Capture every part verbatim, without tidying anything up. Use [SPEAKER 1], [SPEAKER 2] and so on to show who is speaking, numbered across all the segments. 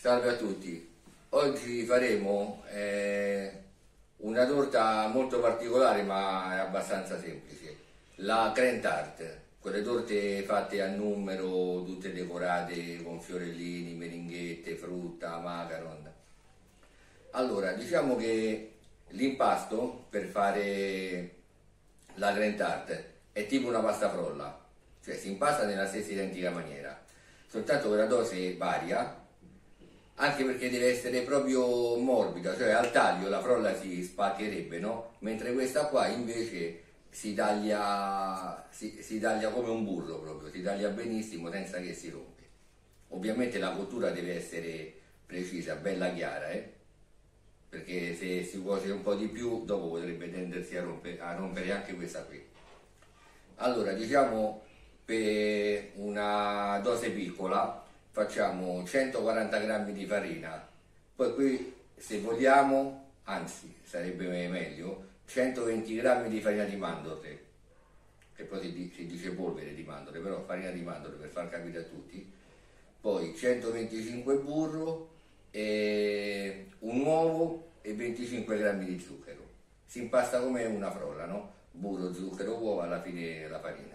[SPEAKER 1] Salve a tutti, oggi faremo eh, una torta molto particolare ma è abbastanza semplice, la Grand Tart, quelle torte fatte a numero, tutte decorate con fiorellini, meringhette, frutta, macaron. Allora, diciamo che l'impasto per fare la Grand Tart è tipo una pasta frolla, cioè si impasta nella stessa identica maniera, soltanto che la dose varia, anche perché deve essere proprio morbida, cioè al taglio la frolla si spaccherebbe, no? Mentre questa qua invece si taglia, si, si taglia come un burro proprio, si taglia benissimo senza che si rompe. Ovviamente la cottura deve essere precisa, bella chiara, eh? Perché se si cuoce un po' di più dopo potrebbe tendersi a rompere, a rompere anche questa qui. Allora, diciamo per una dose piccola facciamo centoquaranta grammi di farina, poi qui se vogliamo, anzi sarebbe meglio, centoventi grammi di farina di mandorle, che poi si, si dice polvere di mandorle, però farina di mandorle per far capire a tutti, poi centoventicinque burro, e un uovo e venticinque grammi di zucchero. Si impasta come una frolla, no? Burro, zucchero, uovo, alla fine la farina.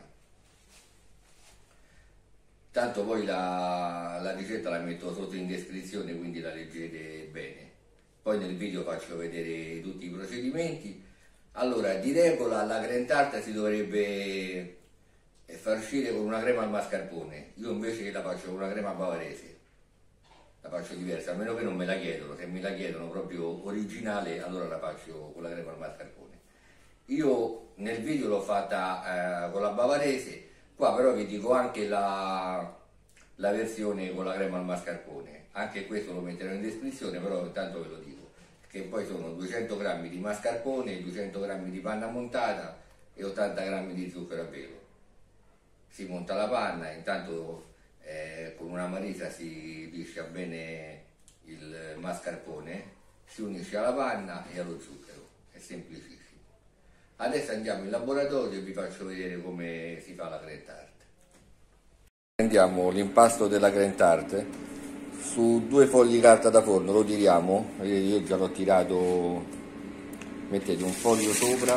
[SPEAKER 1] Tanto poi la, la ricetta la metto sotto in descrizione, quindi la leggete bene. Poi nel video faccio vedere tutti i procedimenti. Allora, di regola la Grand Tart si dovrebbe farcire con una crema al mascarpone. Io invece la faccio con una crema bavarese. La faccio diversa, a meno che non me la chiedono. Se me la chiedono proprio originale, allora la faccio con la crema al mascarpone. Io nel video l'ho fatta eh, con la bavarese. Qua però vi dico anche la, la versione con la crema al mascarpone, anche questo lo metterò in descrizione, però intanto ve lo dico, che poi sono duecento grammi di mascarpone, duecento grammi di panna montata e ottanta grammi di zucchero a velo. Si monta la panna, intanto eh, con una marisa si liscia bene il mascarpone, si unisce alla panna e allo zucchero, è semplicissimo. Adesso andiamo in laboratorio e vi faccio vedere come si fa la Grand Tart. Prendiamo l'impasto della Grand Tart, su due fogli di carta da forno lo tiriamo, io già l'ho tirato, mettete un foglio sopra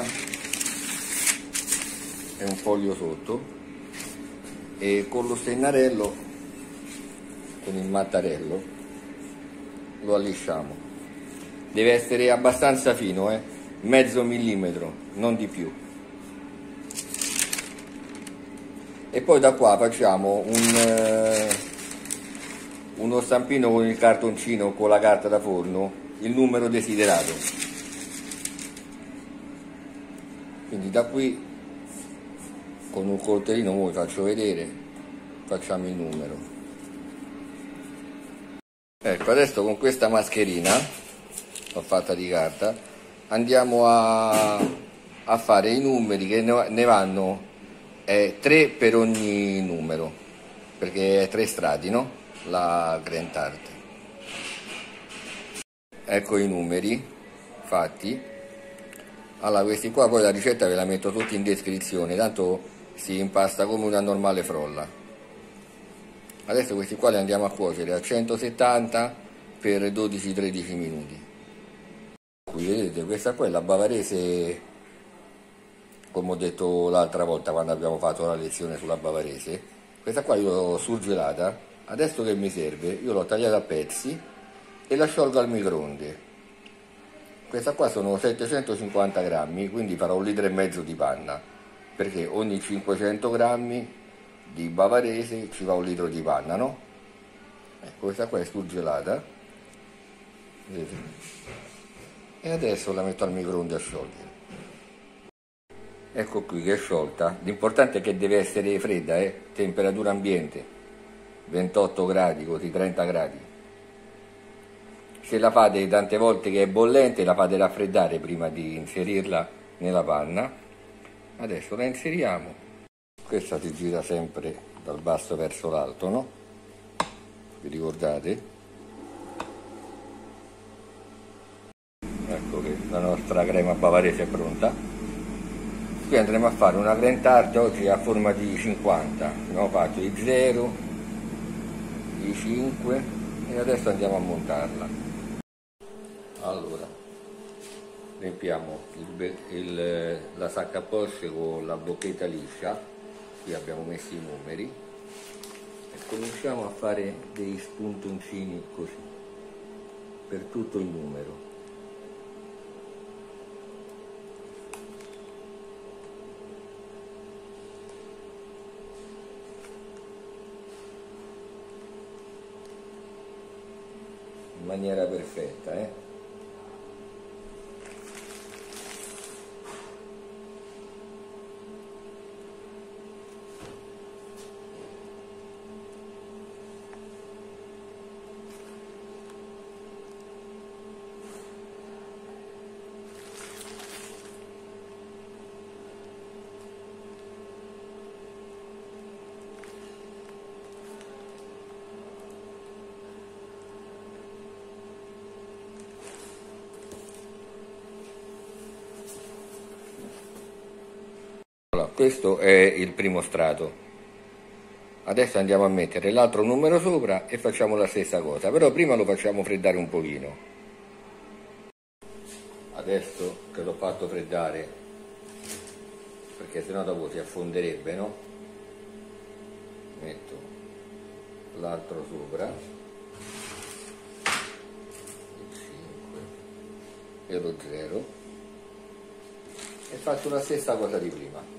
[SPEAKER 1] e un foglio sotto e con lo stennarello, con il mattarello, lo allisciamo. Deve essere abbastanza fino, eh? Mezzo millimetro, non di più. E poi da qua facciamo un, eh, uno stampino con il cartoncino, con la carta da forno, il numero desiderato. Quindi da qui con un coltellino vi faccio vedere, facciamo il numero. Ecco, adesso con questa mascherina l'ho fatta di carta, andiamo a, a fare i numeri, che ne vanno eh, tre per ogni numero, perché è tre strati, no? La Grand Tart. Ecco i numeri fatti. Allora, questi qua poi la ricetta ve la metto tutti in descrizione, tanto si impasta come una normale frolla. Adesso questi qua li andiamo a cuocere a centosettanta per dodici tredici minuti. Qui vedete, questa qua è la bavarese, come ho detto l'altra volta quando abbiamo fatto la lezione sulla bavarese. Questa qua io l'ho surgelata, adesso che mi serve? Io l'ho tagliata a pezzi e la sciolgo al microonde. Questa qua sono settecentocinquanta grammi, quindi farò un litro e mezzo di panna, perché ogni cinquecento grammi di bavarese ci va un litro di panna, no? Ecco, questa qua è surgelata, vedete? E adesso la metto al microonde a sciogliere. Ecco qui che è sciolta. L'importante è che deve essere fredda, eh? Temperatura ambiente, ventotto gradi, così trenta gradi. Se la fate tante volte che è bollente, la fate raffreddare prima di inserirla nella panna. Adesso la inseriamo. Questa si gira sempre dal basso verso l'alto, no? Vi ricordate? Ecco che la nostra crema bavarese è pronta. Qui andremo a fare una Grand Tart oggi a forma di cinquanta. Abbiamo fatto i zero, i cinque E adesso andiamo a montarla. Allora, riempiamo il, il, la sacca a porsche con la bocchetta liscia, qui abbiamo messo i numeri, e cominciamo a fare dei spuntoncini così, per tutto il numero. In maniera perfetta, eh? Questo è il primo strato. Adesso andiamo a mettere l'altro numero sopra e facciamo la stessa cosa, però prima lo facciamo freddare un pochino. Adesso che l'ho fatto freddare, perché sennò dopo si affonderebbe, no? Metto l'altro sopra, il cinque e lo zero, e faccio la stessa cosa di prima.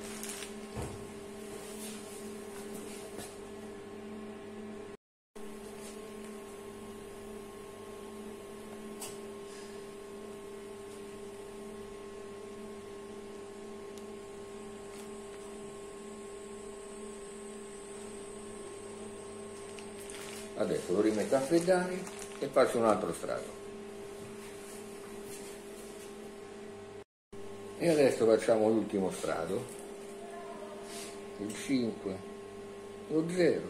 [SPEAKER 1] Adesso lo rimetto a freddare e faccio un altro strato. E adesso facciamo l'ultimo strato, il cinque, lo zero,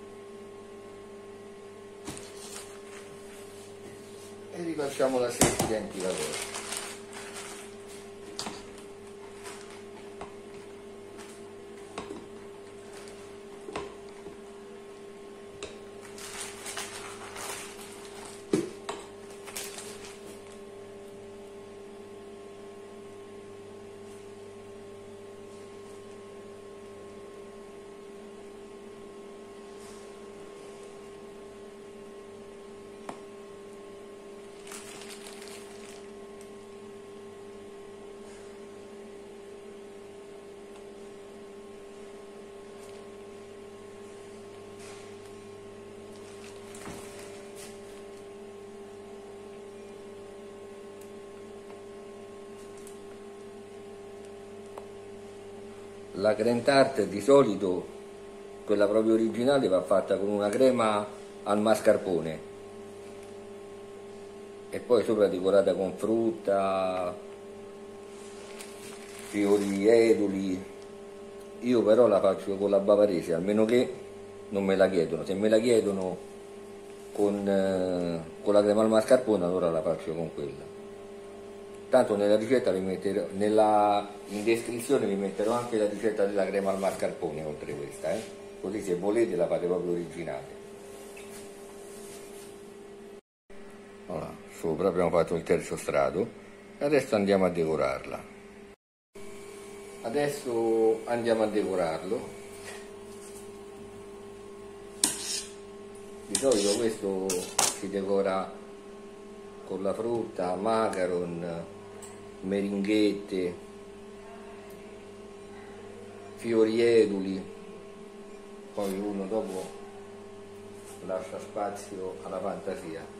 [SPEAKER 1] e rifacciamo la stessa identica cosa. La Grand Tart di solito, quella proprio originale, va fatta con una crema al mascarpone e poi sopra decorata con frutta, fiori eduli. Io però la faccio con la bavarese, almeno che non me la chiedono. Se me la chiedono con, eh, con la crema al mascarpone, allora la faccio con quella. Tanto nella ricetta vi metterò, nella, in descrizione vi metterò anche la ricetta della crema al mascarpone oltre questa, eh? Così se volete la fate proprio originale. Allora, sopra abbiamo fatto il terzo strato e adesso andiamo a decorarla. Adesso andiamo a decorarlo. Di solito questo si decora con la frutta, macaron, meringhette, fiori eduli, poi uno dopo lascia spazio alla fantasia.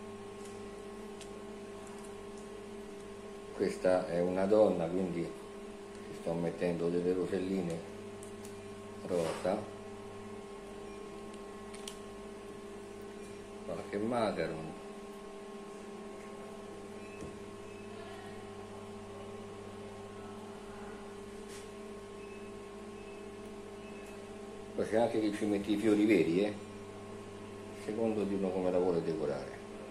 [SPEAKER 1] Questa è una donna, quindi sto mettendo delle roselline rosa, qualche macaron, poi c'è anche chi ci mette i fiori veri, eh? Secondo di uno come la vuole decorare.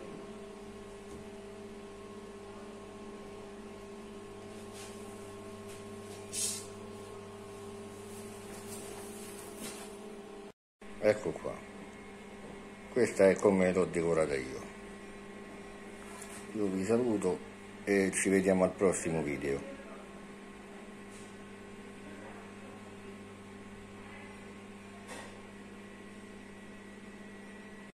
[SPEAKER 1] Ecco qua, questa è come l'ho decorata io. Io vi saluto e ci vediamo al prossimo video.